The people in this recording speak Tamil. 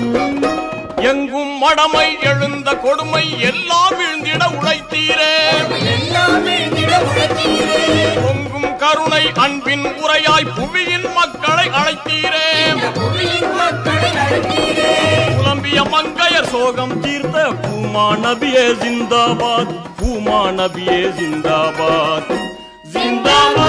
எங்கும் மடமை எழுந்த கொடுமை எல்லாம் வீழ்ந்திட உழைத்தீரே. பொங்கும் கருணை அன்பின் உரையாய் புவியின் மக்களை அழைத்தீரே. புலம்பிய மங்கையர் சோகம் தீர்த்த பூமா நபியே ஜிந்தாபாத், பூமா நபியே ஜிந்தாபாத், ஜிந்தாபாத்.